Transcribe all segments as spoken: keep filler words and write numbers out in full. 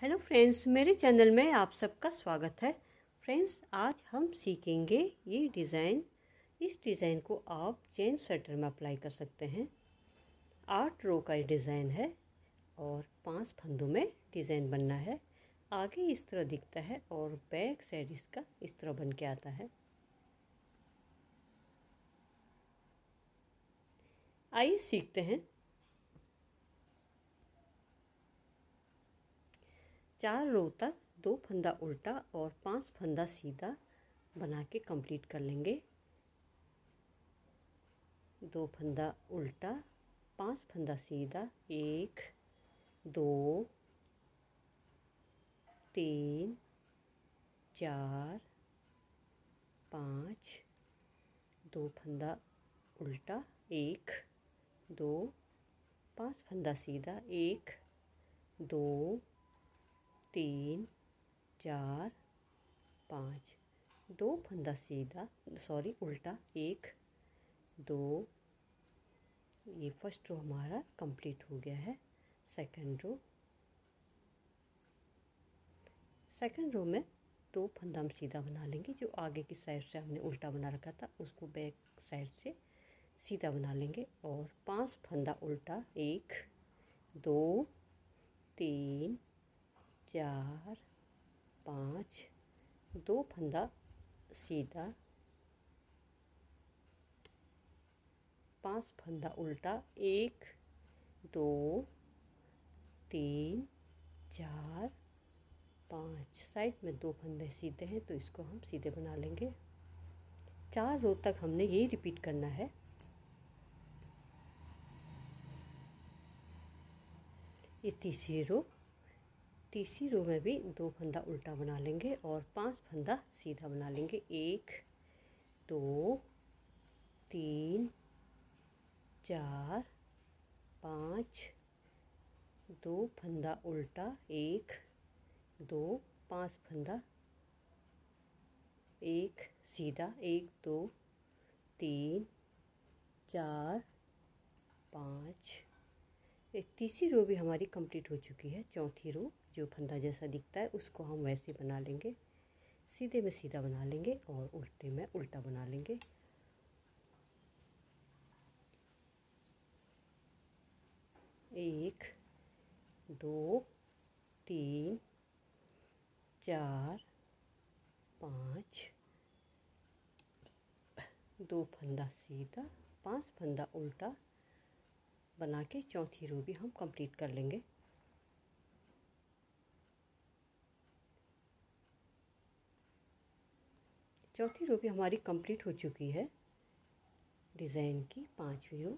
Hello friends, मेरे channel में आप सबका स्वागत है। फ्रेंड्स, आज हम सीखेंगे ये डिज़ाइन। इस डिज़ाइन को आप चेन स्वेटर में अप्लाई कर सकते हैं। आठ रो का डिज़ाइन है और पांच फंदों में डिज़ाइन बनना है। आगे इस तरह दिखता है और बैक साइड इसका इस तरह बन के आता है। आइए सीखते हैं। चार रो तक दो फंदा उल्टा और पांच फंदा सीधा बना के कंप्लीट कर लेंगे। दो फंदा उल्टा, पांच फंदा सीधा, एक दो तीन चार पाँच, दो फंदा उल्टा, एक दो, पांच फंदा सीधा, एक दो तीन चार पाँच, दो फंदा सीधा सॉरी उल्टा, एक दो। ये फर्स्ट रो हमारा कंप्लीट हो गया है। सेकंड रो सेकंड रो में दो फंदा हम सीधा बना लेंगे। जो आगे की साइड से हमने उल्टा बना रखा था उसको बैक साइड से सीधा बना लेंगे और पांच फंदा उल्टा, एक दो तीन चार पाँच, दो फंदा सीधा, पांच फंदा उल्टा, एक दो तीन चार पाँच। साइड में दो फंदे सीधे हैं तो इसको हम सीधे बना लेंगे। चार रो तक हमने यही रिपीट करना है। ये तीसरी रो तीसरी रो में भी दो फंदा उल्टा बना लेंगे और पांच फंदा सीधा बना लेंगे। एक दो तीन चार पाँच, दो फंदा उल्टा, एक दो, पांच फंदा, एक सीधा, एक दो तीन चार पाँच। एक तीसरी रो भी हमारी कंप्लीट हो चुकी है। चौथी रो जो फंदा जैसा दिखता है उसको हम वैसे बना लेंगे। सीधे में सीधा बना लेंगे और उल्टे में उल्टा बना लेंगे। एक दो तीन चार पाँच, दो फंदा सीधा, पांच फंदा उल्टा बना के चौथी रो भी हम कंप्लीट कर लेंगे। चौथी रो भी हमारी कंप्लीट हो चुकी है। डिज़ाइन की पांचवी रो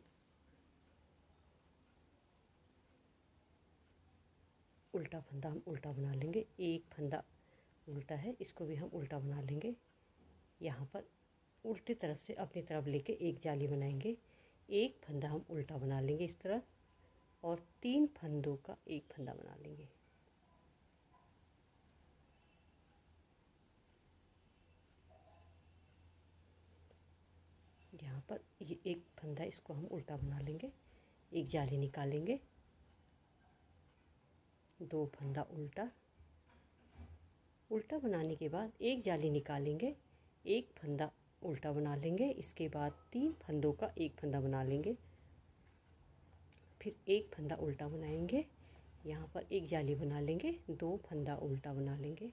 उल्टा फंदा हम उल्टा बना लेंगे। एक फंदा उल्टा है, इसको भी हम उल्टा बना लेंगे। यहाँ पर उल्टी तरफ से अपनी तरफ लेके एक जाली बनाएंगे। एक फंदा हम उल्टा बना लेंगे इस तरह और तीन फंदों का एक फंदा बना लेंगे। यहाँ पर ये एक फंदा इसको हम उल्टा बना लेंगे, एक जाली निकालेंगे, दो फंदा उल्टा उल्टा बनाने के बाद एक जाली निकालेंगे, एक फंदा उल्टा बना लेंगे। इसके बाद तीन फंदों का एक फंदा बना लेंगे, फिर एक फंदा उल्टा बनाएंगे, यहाँ पर एक जाली बना लेंगे, दो फंदा उल्टा बना लेंगे।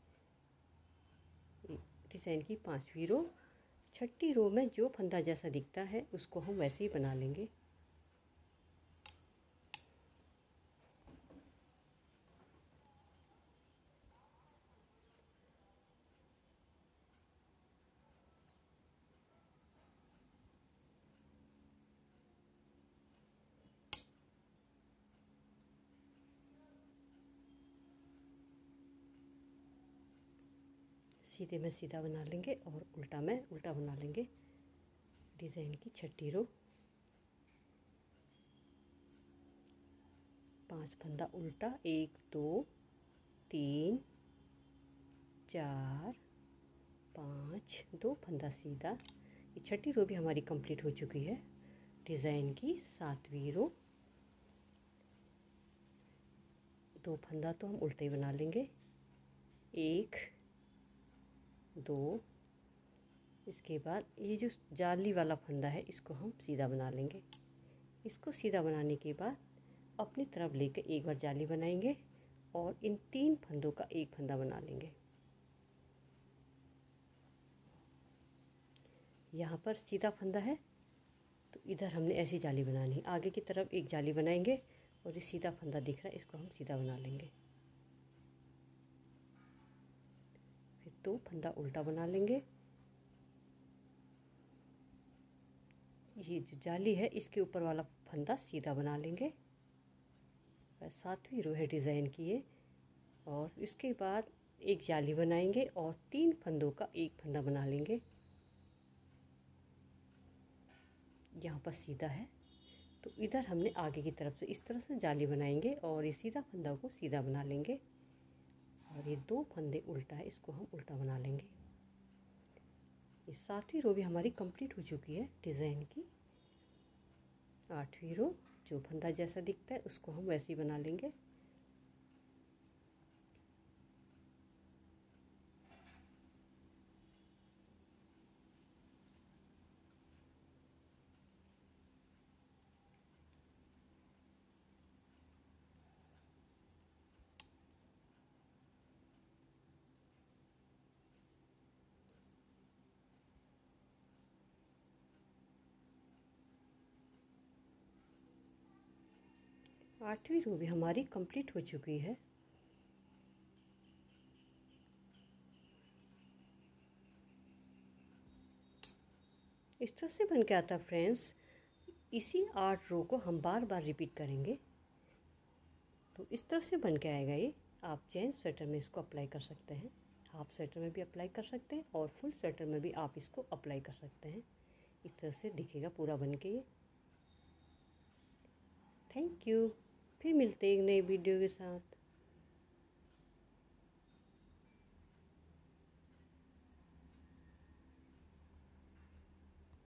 डिज़ाइन की पांचवी रो छठी रो में जो फंदा जैसा दिखता है उसको हम वैसे ही बना लेंगे। सीधे में सीधा बना लेंगे और उल्टा में उल्टा बना लेंगे। डिज़ाइन की छठी रो पांच फंदा उल्टा, एक दो तीन चार पाँच, दो फंदा सीधा। ये छठी रो भी हमारी कंप्लीट हो चुकी है। डिज़ाइन की सातवीं रो दो फंदा तो हम उल्टे ही बना लेंगे, एक दो। इसके बाद ये जो जाली वाला फंदा है इसको हम सीधा बना लेंगे। इसको सीधा बनाने के बाद अपनी तरफ लेकर एक बार जाली बनाएंगे और इन तीन फंदों का एक फंदा बना लेंगे। यहाँ पर सीधा फंदा है तो इधर हमने ऐसी जाली बनानी है। आगे की तरफ एक जाली बनाएंगे और ये सीधा फंदा दिख रहा है, इसको हम सीधा बना लेंगे। फिर दो फंदा उल्टा बना लेंगे। ये जो जाली है इसके ऊपर वाला फंदा सीधा बना लेंगे। सातवीं रो है डिज़ाइन की ये। और इसके बाद एक जाली बनाएंगे और तीन फंदों का एक फंदा बना लेंगे। यहाँ पर सीधा है तो इधर हमने आगे की तरफ से इस तरह से जाली बनाएंगे और ये सीधा फंदा को सीधा बना लेंगे। और ये दो फंदे उल्टा है, इसको हम उल्टा बना लेंगे। ये सातवीं रो भी हमारी कंप्लीट हो चुकी है डिज़ाइन की। आठवीं रो जो फंदा जैसा दिखता है उसको हम वैसे ही बना लेंगे। आठवीं रो भी हमारी कंप्लीट हो चुकी है। इस तरह से बन के आता है फ्रेंड्स। इसी आठ रो को हम बार बार रिपीट करेंगे तो इस तरह से बन के आएगा ये। आप जेंट्स स्वेटर में इसको अप्लाई कर सकते हैं, हाफ स्वेटर में भी अप्लाई कर सकते हैं और फुल स्वेटर में भी आप इसको अप्लाई कर सकते हैं। इस तरह से दिखेगा पूरा बन के ये। Thank you. फिर मिलते हैं एक नई वीडियो के साथ।